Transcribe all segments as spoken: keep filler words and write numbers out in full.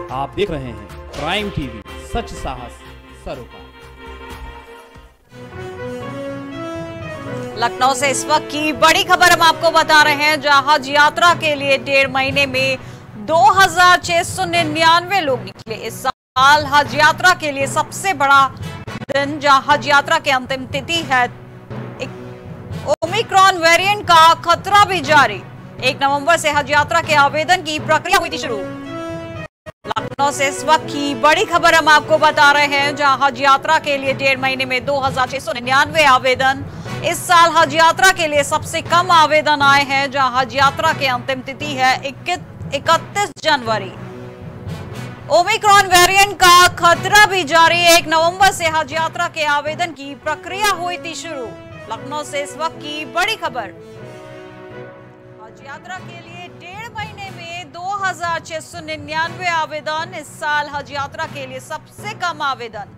आप देख रहे हैं प्राइम टीवी, सच साहस सरोकार। लखनऊ से इस वक्त की बड़ी खबर हम आपको बता रहे हैं, जहां हज यात्रा के लिए डेढ़ महीने में दो हजार छह सौ निन्यानवे लोग निकले। इस साल हज यात्रा के लिए सबसे बड़ा दिन, जहां हज यात्रा की अंतिम तिथि है। ओमिक्रॉन वेरिएंट का खतरा भी जारी। एक नवंबर से हज यात्रा के आवेदन की प्रक्रिया हुई थी शुरू। लखनऊ से इस वक्त की बड़ी खबर हम आपको बता रहे हैं, जहां हज यात्रा के लिए डेढ़ महीने में दो हजार छह सौ निन्यानवे आवेदन। इस साल हज यात्रा के लिए सबसे कम आवेदन आए हैं, जहां हज यात्रा की अंतिम तिथि है इकतीस जनवरी। ओमिक्रॉन वेरिएंट का खतरा भी जारी। एक नवंबर से हज यात्रा के आवेदन की प्रक्रिया हुई थी शुरू। लखनऊ से इस वक्त की बड़ी खबर। हज यात्रा के लिए डेढ़ महीने में दो हजार छह सौ निन्यानवे आवेदन। इस साल हज यात्रा के लिए सबसे कम आवेदन।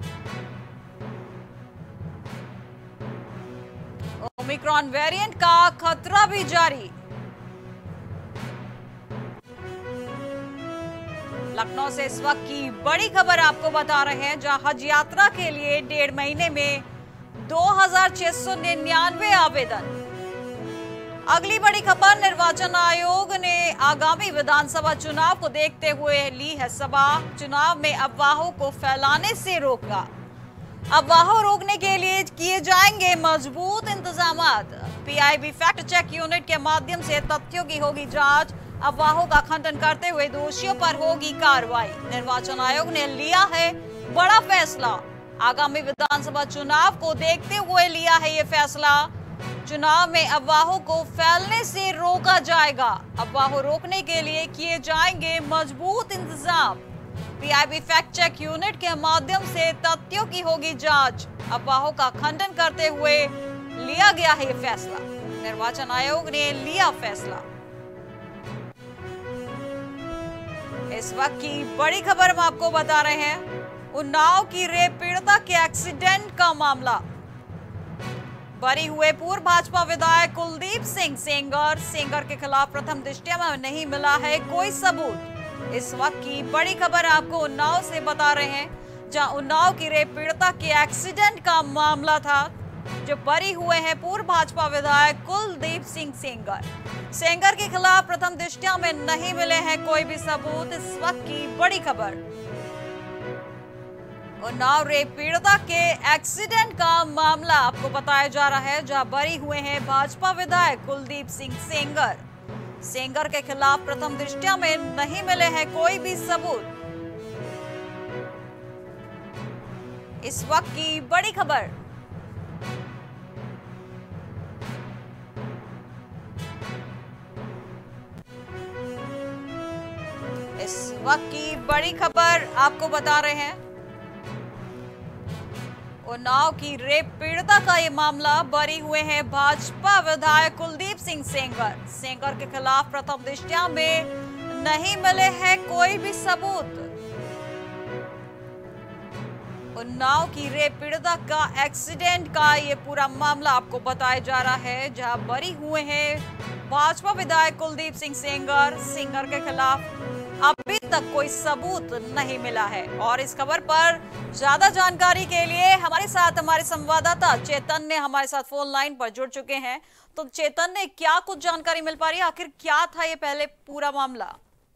ओमिक्रॉन वेरिएंट का खतरा भी जारी। लखनऊ से इस वक्त की बड़ी खबर आपको बता रहे हैं, जहां हज यात्रा के लिए डेढ़ महीने में दो हजार छह सौ निन्यानवे आवेदन। अगली बड़ी खबर, निर्वाचन आयोग ने आगामी विधानसभा चुनाव को देखते हुए ली है सभा। चुनाव में अफवाहों को फैलाने से रोका। अफवाहों रोकने के लिए किए जाएंगे मजबूत इंतजामात। पीआईबी फैक्ट चेक यूनिट के माध्यम से तथ्यों की होगी जांच। अफवाहों का खंडन करते हुए दोषियों पर होगी कार्रवाई। निर्वाचन आयोग ने लिया है बड़ा फैसला। आगामी विधानसभा चुनाव को देखते हुए लिया है ये फैसला। चुनाव में अफवाहों को फैलने से रोका जाएगा। अफवाहों रोकने के लिए किए जाएंगे मजबूत इंतजाम। पीआईबी फैक्ट चेक यूनिट के माध्यम से तथ्यों की होगी जांच। अफवाहों का खंडन करते हुए लिया गया है ये फैसला। निर्वाचन आयोग ने लिया फैसला। इस वक्त की बड़ी खबर हम आपको बता रहे हैं, उन्नाव की रेप पीड़िता के एक्सीडेंट का मामला। बरी हुए पूर्व भाजपा विधायक कुलदीप सिंह सेंगर सेंगर के खिलाफ प्रथम दृष्टया में नहीं मिला है कोई सबूत। इस वक्त की बड़ी खबर आपको उन्नाव से बता रहे हैं, जहां उन्नाव की रेप पीड़िता के एक्सीडेंट का मामला था, जो बरी हुए हैं पूर्व भाजपा विधायक कुलदीप सिंह सेंगर सेंगर के खिलाफ प्रथम दृष्टया में नहीं मिले हैं कोई भी सबूत। इस वक्त की बड़ी खबर, उन्नाव रेप पीड़िता के एक्सीडेंट का मामला आपको बताया जा रहा है, जहां बरी हुए हैं भाजपा विधायक कुलदीप सिंह सेंगर सेंगर के खिलाफ प्रथम दृष्टया में नहीं मिले हैं कोई भी सबूत। इस वक्त की बड़ी खबर, इस वक्त की बड़ी खबर आपको बता रहे हैं, उन्नाव की रेप पीड़िता का ये मामला। बरी हुए हैं भाजपा विधायक कुलदीप सिंह सेंगर सेंगर के खिलाफ प्रथम दृष्टया में नहीं मिले हैं कोई भी सबूत। उन्नाव की रेप पीड़िता का एक्सीडेंट का ये पूरा मामला आपको बताया जा रहा है, जहां बरी हुए हैं भाजपा विधायक कुलदीप सिंह सेंगर सेंगर के खिलाफ अभी तक कोई सबूत नहीं मिला है। और इस खबर पर ज्यादा जानकारी के लिए हमारे साथ हमारे संवाददाता चेतन ने हमारे साथ फोन लाइन पर जुड़ चुके हैं। तो चेतन, ने क्या कुछ जानकारी मिल पा रही है, आखिर क्या था ये पहले पूरा मामला?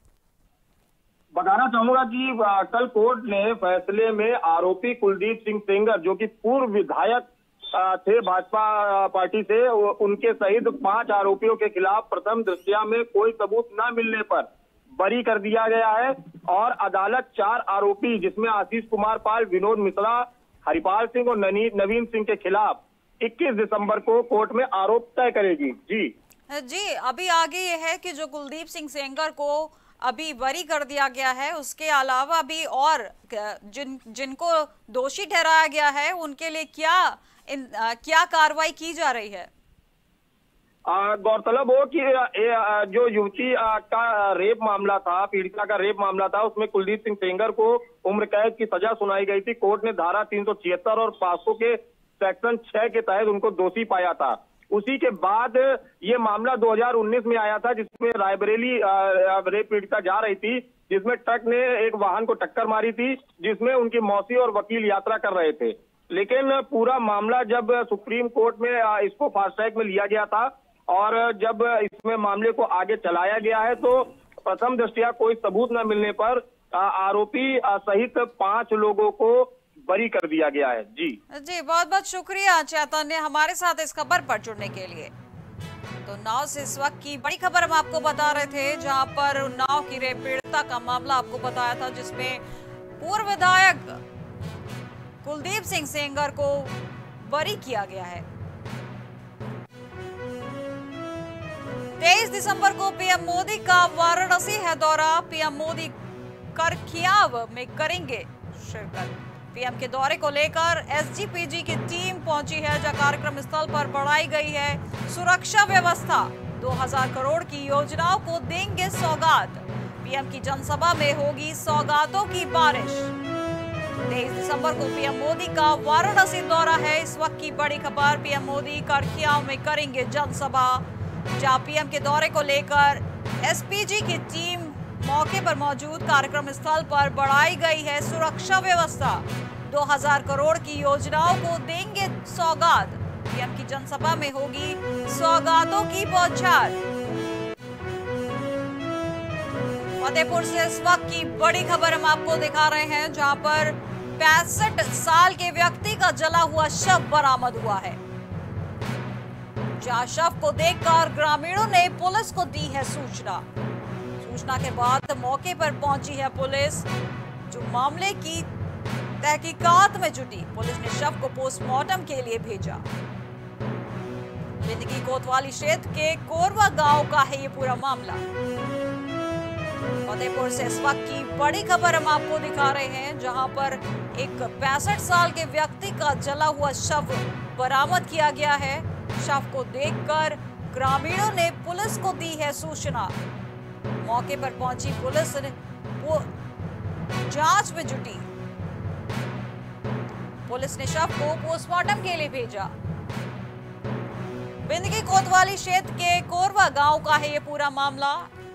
बताना चाहूंगा कि कल कोर्ट ने फैसले में आरोपी कुलदीप सिंह सेंगर, जो कि पूर्व विधायक थे भाजपा पार्टी से, उनके सहित पांच आरोपियों के खिलाफ प्रथम दृष्टया में कोई सबूत न मिलने पर बरी कर दिया गया है। और अदालत चार आरोपी, जिसमें आशीष कुमार पाल, विनोद मिश्रा, हरिपाल सिंह और नवीन सिंह के खिलाफ इक्कीस दिसंबर को कोर्ट में आरोप तय करेगी। जी जी अभी आगे ये है कि जो कुलदीप सिंह सेंगर को अभी बरी कर दिया गया है, उसके अलावा भी और जिन जिनको दोषी ठहराया गया है उनके लिए क्या इन, क्या कार्रवाई की जा रही है? गौरतलब हो कि ए, जो युवती का रेप मामला था, पीड़िता का रेप मामला था, उसमें कुलदीप सिंह सेंगर को उम्र कैद की सजा सुनाई गई थी। कोर्ट ने धारा तीन सौ छिहत्तर और पास्को के सेक्शन छह के तहत उनको दोषी पाया था। उसी के बाद ये मामला दो हज़ार उन्नीस में आया था, जिसमें रायबरेली रेप पीड़िता जा रही थी, जिसमें ट्रक ने एक वाहन को टक्कर मारी थी, जिसमें उनकी मौसी और वकील यात्रा कर रहे थे। लेकिन पूरा मामला जब सुप्रीम कोर्ट में इसको फास्ट ट्रैक में लिया गया था और जब इसमें मामले को आगे चलाया गया है, तो प्रथम दृष्टया कोई सबूत न मिलने पर आरोपी सहित पांच लोगों को बरी कर दिया गया है। जी जी, बहुत बहुत शुक्रिया चैतन्य हमारे साथ इस खबर पर जुड़ने के लिए। तो नाव से इस वक्त की बड़ी खबर हम आपको बता रहे थे, जहां पर नाव की रेप पीड़िता का मामला आपको बताया था, जिसमें पूर्व विधायक कुलदीप सिंह सेंगर को बरी किया गया है। तेईस दिसंबर को पीएम मोदी का वाराणसी है दौरा। पीएम मोदी करखियाव में करेंगे शिरकत। पीएम के दौरे को लेकर एसजीपीजी की टीम पहुंची है, जहां कार्यक्रम स्थल पर बढ़ाई गई है सुरक्षा व्यवस्था। दो हज़ार करोड़ की योजनाओं को देंगे सौगात। पीएम की जनसभा में होगी सौगातों की बारिश। तेईस दिसंबर को पीएम मोदी का वाराणसी दौरा है। इस वक्त की बड़ी खबर, पीएम मोदी करखियाव में करेंगे जनसभा, जहां पीएम के दौरे को लेकर एसपीजी की टीम मौके पर मौजूद। कार्यक्रम स्थल पर बढ़ाई गई है सुरक्षा व्यवस्था। दो हज़ार करोड़ की योजनाओं को देंगे सौगात। पीएम की जनसभा में होगी सौगातों की बौछार। फतेहपुर से इस वक्त की बड़ी खबर हम आपको दिखा रहे हैं, जहां पर पैंसठ साल के व्यक्ति का जला हुआ शव बरामद हुआ है। जहां शव को देखकर ग्रामीणों ने पुलिस को दी है सूचना। सूचना के बाद मौके पर पहुंची है पुलिस, जो मामले की तहकीकात में जुटी। पुलिस ने शव को पोस्टमार्टम के लिए भेजा। जिंदगी कोतवाली क्षेत्र के कोरवा गांव का है ये पूरा मामला। फतेहपुर से इस वक्त की बड़ी खबर हम आपको दिखा रहे हैं, जहां पर एक पैंसठ साल के व्यक्ति का जला हुआ शव बरामद किया गया है। शव को देखकर ग्रामीणों ने पुलिस को दी है सूचना। मौके पर पहुंची पुलिस ने वो जांच में जुटी। पुलिस ने शव को पोस्टमार्टम के लिए भेजा। बिंदगी कोतवाली क्षेत्र के कोरवा गांव का है ये पूरा मामला।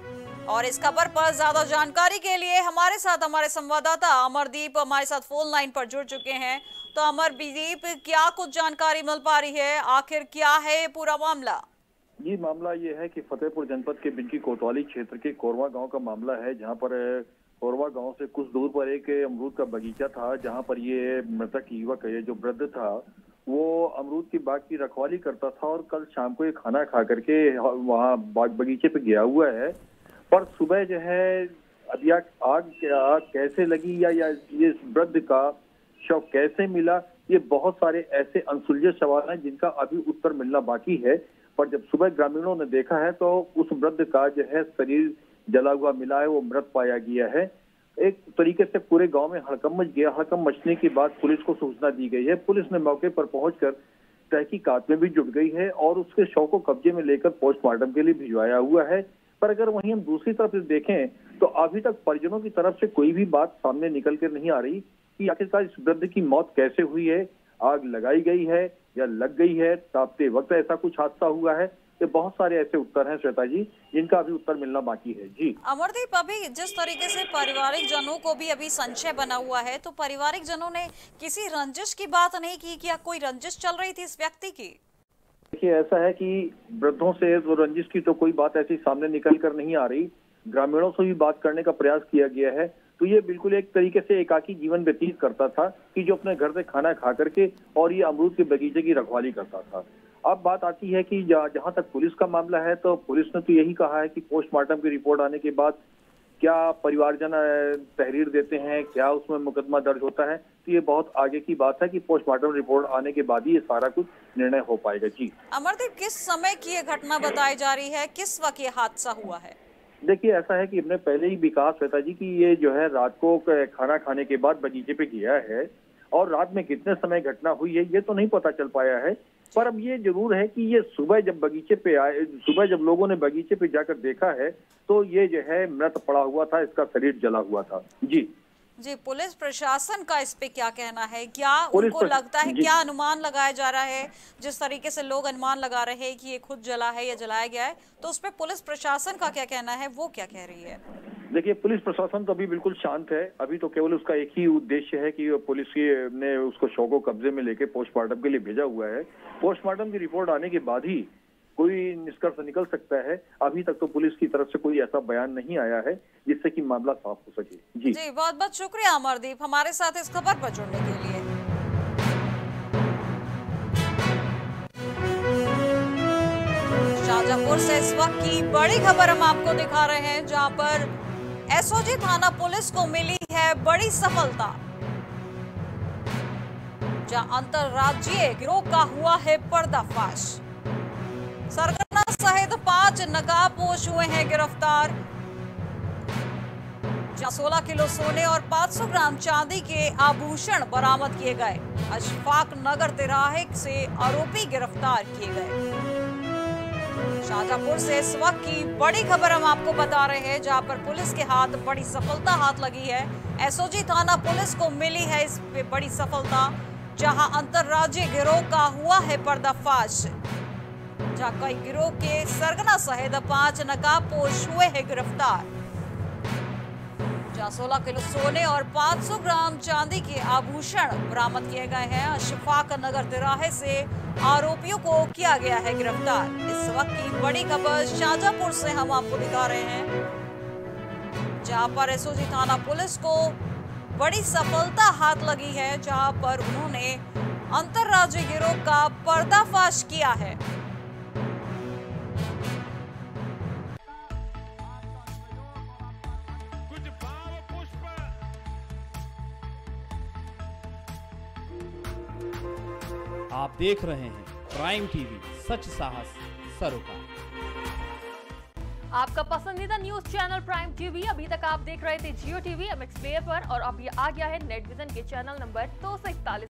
और इस खबर पर ज्यादा जानकारी के लिए हमारे साथ हमारे संवाददाता अमरदीप हमारे साथ फोन लाइन पर जुड़ चुके हैं। तो अमरदीप, क्या कुछ जानकारी मिल पा रही है, आखिर क्या है ये पूरा मामला? ये मामला ये है कि फतेहपुर जनपद के बिंदगी कोतवाली क्षेत्र के कोरवा गांव का मामला है, जहां पर कोरवा गांव से कुछ दूर पर एक अमरूद का बगीचा था, जहां पर ये मृतक युवक ये जो वृद्ध था वो अमरूद की बाग की रखवाली करता था और कल शाम को ये खाना खा करके वहाँ बाग बगीचे पे गया हुआ है। पर सुबह जो है अब आग आग कैसे लगी या, या ये वृद्ध का शव कैसे मिला, ये बहुत सारे ऐसे अनसुलझे सवाल हैं जिनका अभी उत्तर मिलना बाकी है। पर जब सुबह ग्रामीणों ने देखा है तो उस वृद्ध का जो है शरीर जला हुआ मिला है, वो मृत पाया गया है। एक तरीके से पूरे गांव में हड़कंप मच गया। हड़कंप मचने के बाद पुलिस को सूचना दी गई है। पुलिस ने मौके पर पहुंचकर तहकीकात में भी जुट गई है और उसके शव को कब्जे में लेकर पोस्टमार्टम के लिए भिजवाया हुआ है। पर अगर वहीं हम दूसरी तरफ से देखें तो अभी तक परिजनों की तरफ से कोई भी बात सामने निकल कर नहीं आ रही कि आखिरकार इस वृद्ध की मौत कैसे हुई है, आग लगाई गई है या लग गई है, तापते वक्त ऐसा कुछ हादसा हुआ है। ये बहुत सारे ऐसे उत्तर हैं श्वेता जी, जिनका अभी उत्तर मिलना बाकी है। जी अमरदीप, अभी जिस तरीके से पारिवारिक जनों को भी अभी संशय बना हुआ है, तो पारिवारिक जनों ने किसी रंजिश की बात नहीं की? क्या कोई रंजिश चल रही थी इस व्यक्ति की? देखिए, ऐसा है कि वृद्धों से वो रंजिश की तो कोई बात ऐसी सामने निकल कर नहीं आ रही। ग्रामीणों से भी बात करने का प्रयास किया गया है, तो ये बिल्कुल एक तरीके से एकाकी जीवन व्यतीत करता था कि जो अपने घर से खाना खा करके और ये अमरूद के बगीचे की रखवाली करता था। अब बात आती है कि जहां तक पुलिस का मामला है, तो पुलिस ने तो यही कहा है कि पोस्टमार्टम की रिपोर्ट आने के बाद क्या परिवारजन तहरीर देते हैं, क्या उसमें मुकदमा दर्ज होता है, तो ये बहुत आगे की बात है कि पोस्टमार्टम रिपोर्ट आने के बाद ही ये सारा कुछ निर्णय हो पाएगा। जी अमरदीप, किस समय की ये घटना बताई जा रही है, किस वक्त ये हादसा हुआ है? देखिए, ऐसा है कि हमने पहले ही विकास श्वेता जी की ये जो है रात को खाना खाने के बाद बगीचे पे गया है और रात में कितने समय घटना हुई है ये तो नहीं पता चल पाया है। पर अब ये जरूर है कि ये सुबह जब बगीचे पे आए, सुबह जब लोगों ने बगीचे पे जाकर देखा है तो ये जो है मृत पड़ा हुआ था, इसका शरीर जला हुआ था। जी जी, पुलिस प्रशासन का इस पे क्या कहना है? क्या पुलिस उनको प्रश- लगता है, जी। क्या अनुमान लगाया जा रहा है? जिस तरीके से लोग अनुमान लगा रहे हैं कि ये खुद जला है या जलाया गया है, तो उस पे पुलिस प्रशासन का क्या कहना है, वो क्या कह रही है? देखिए, पुलिस प्रशासन तो अभी बिल्कुल शांत है। अभी तो केवल उसका एक ही उद्देश्य है कि पुलिस की- ने उसको शव को कब्जे में लेके पोस्टमार्टम के लिए भेजा हुआ है। पोस्टमार्टम की रिपोर्ट आने के बाद ही कोई निष्कर्ष निकल सकता है। अभी तक तो पुलिस की तरफ से कोई ऐसा बयान नहीं आया है जिससे कि मामला साफ हो सके। जी जी, बहुत बहुत शुक्रिया अमरदीप हमारे साथ इस खबर पर जुड़ने के लिए। शाहजहांपुर से इस वक्त की बड़ी खबर हम आपको दिखा रहे हैं, जहां पर एसओजी थाना पुलिस को मिली है बड़ी सफलता, जहां अंतरराज्यीय गिरोह का हुआ है पर्दाफाश। सरगना सहित पांच नकाबपोश हुए हैं गिरफ्तार, जहां सोलह किलो सोने और पाँच सौ ग्राम चांदी के आभूषण बरामद किए गए। अशफाक नगर तिराहे से आरोपी गिरफ्तार किए गए। शाहजहांपुर से इस वक्त की बड़ी खबर हम आपको बता रहे हैं, जहां पर पुलिस के हाथ बड़ी सफलता हाथ लगी है। एसओजी थाना पुलिस को मिली है इस पे बड़ी सफलता, जहां अंतरराज्यीय गिरोह का हुआ है पर्दाफाश, जहां कई गिरोह के सरगना सहित पांच नकाबपोश हुए हैं गिरफ्तार, जहां सोलह किलो सोने और पाँच सौ ग्राम चांदी के आभूषण बरामद किए गए हैं। अशफाक नगर तिराहे से आरोपियों को किया गया है गिरफ्तार। इस वक्त की बड़ी खबर शाहजहांपुर से हम आपको दिखा रहे हैं, जहां पर एसओजी थाना पुलिस को बड़ी सफलता हाथ लगी है, जहां पर उन्होंने अंतरराज्यीय गिरोह का पर्दाफाश किया है। आप देख रहे हैं प्राइम टीवी, सच साहस सरोकार। आपका पसंदीदा न्यूज चैनल प्राइम टीवी। अभी तक आप देख रहे थे जियो टीवी एमएक्स प्लेयर पर, और अब ये आ गया है नेट विजन के चैनल नंबर दो सौ इकतालीस